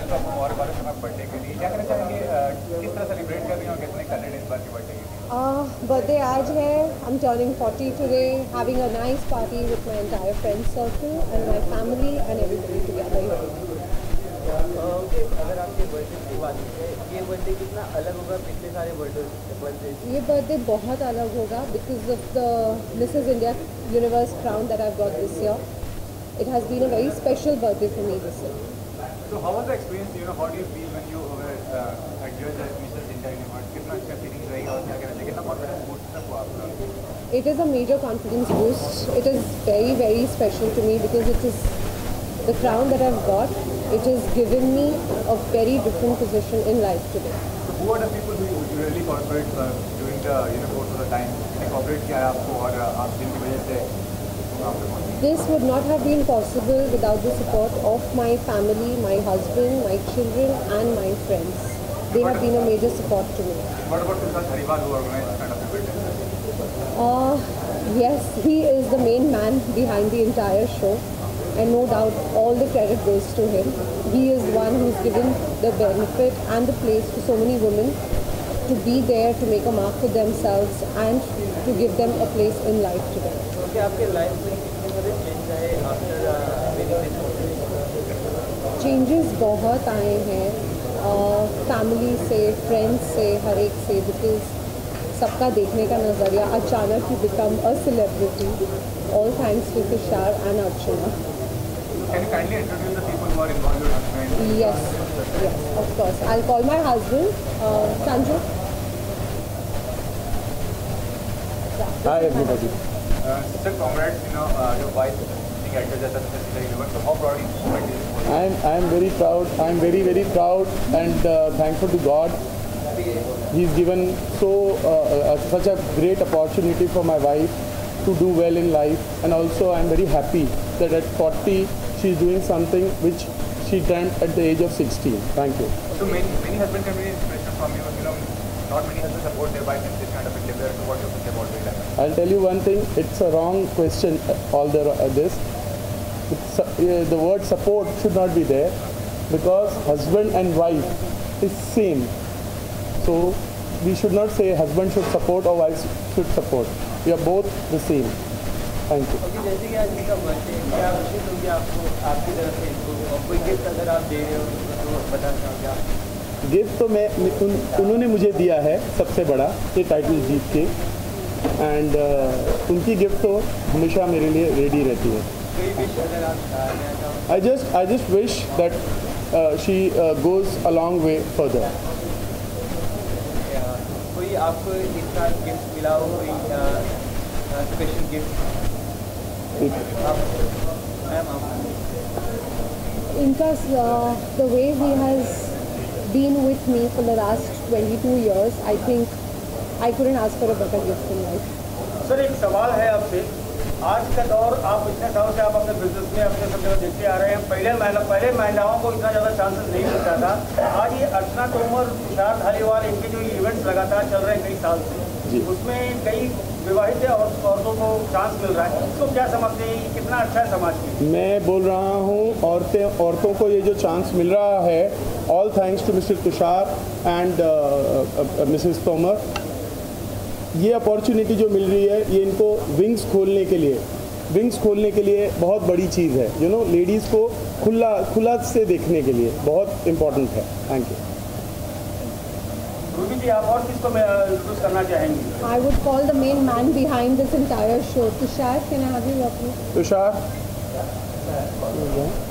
Channel पर आपको और बार में बर्थडे के लिए क्या कहना चाहेंगे, किस तरह सेलिब्रेट कर रही हैं और कितने एक्साइटेड इस बार की बर्थडे के लिए? Birthday आज है. I'm turning 40 today. Having a nice party with my entire friend circle and my family and everybody together here. अगर आपके बर्थडे की बात है, ये बर्थडे कितना अलग होगा पिछले सारे बर्थडे? ये बर्थडे बहुत अलग होगा because of the Mrs. India Universe crown that I've got this year. It has been a very special birthday for me this year. So how was the experience? How do you feel when you were adjudged as Mrs. India Universe? कितना अच्छा feeling रही और क्या कहना चाहिए, कितना confidence boost हुआ आपका? It is a major confidence boost. It is very, very special to me because it is the crown that I've got. It has given me a very different position in life today. So who are the people who really cooperate during the course of the time? कितने cooperate किया है आपको और आप जिनकी वजह से आपको पहुंची? This would not have been possible without the support of my family, my husband, my children and my friends. They have been a major support to me. What about Tushar Dhaliwal who organized this kind of event? Yes, he is the main man behind the entire show. And no doubt all the credit goes to him. He is one who's given the benefit and the place to so many women to be there, to make a mark for themselves and to give them a place in life today. Okay, आपके life में कितने बड़े change आए after changes बहुत आए हैं, family से, friends से, हर एक से, बिकॉज सबका देखने का नज़रिया अचानक ही become a celebrity. All thanks to Tushar and Archana. Can you kindly introduce the people who are involved with this? Yes, of course. I'll call my husband, Sanju. Hi everybody. Sir, congrats, your wife being adjudged as Mrs. India Universe. So how proud are you? I am very proud. I am very, very proud and thankful to God. He's given such a great opportunity for my wife to do well in life, and also I'm very happy that at 40 she's doing something which she dreamt at the age of 16. Thank you. So many husbands can be inspiration from you. Not many husbands support their wives in this kind of endeavor. So what do you think about it? I'll tell you one thing. It's a wrong question. The word support should not be there, because husband and wife is same. So we should not say husband should support or wife should support. We are both the same. Thank you. Okay, जैसे कि आज इनका birthday, क्या विशेष होगी आपको आपकी तरफ से इनको, और कोई गिफ्ट अगर आप दे रहे हो तो बताना चाहोगे आप? गिफ्ट तो उन्होंने मुझे दिया है सबसे बड़ा, ये टाइटल जीत के, एंड उनकी गिफ्ट तो हमेशा मेरे लिए रेडी रहती है. कोई विश अगर आप देना चाहो? I just wish that she goes a long way further. कोई आपको इस साल गिफ्ट मिला हो, कोई special gift? Ma'am The way he has been with me for the last 22 years, I think I couldn't ask for a better gift in life. Sir, एक सवाल है आपसे. आज का दौर, आप इतने सालों से आप अपने बिजनेस में अपने सब जगह देखते आ रहे हैं. पहले महिलाओं को इतना ज़्यादा चांसेस नहीं मिलता था. आज ये अर्चना तोमर, तुषार धालीवाल, इनके जो इवेंट्स लगातार चल रहे हैं कई साल से, उसमें कई विवाहित औरतों को चांस मिल रहा है. इसको क्या समझते हैं, कितना अच्छा है समाज के? मैं बोल रहा हूँ औरतों को ये जो चांस मिल रहा है, all thanks to Mr Tushar and Mrs Tomar. ये अपॉर्चुनिटी जो मिल रही है, ये इनको विंग्स खोलने के लिए बहुत बड़ी चीज़ है. लेडीज़ को खुला से देखने के लिए बहुत इम्पोर्टेंट है. Thank you. रूबी जी, आप और किसको इंट्रोड्यूस करना चाहेंगे? I would call the main man behind this entire show, Tushar. Can I have you walk me? Tushar.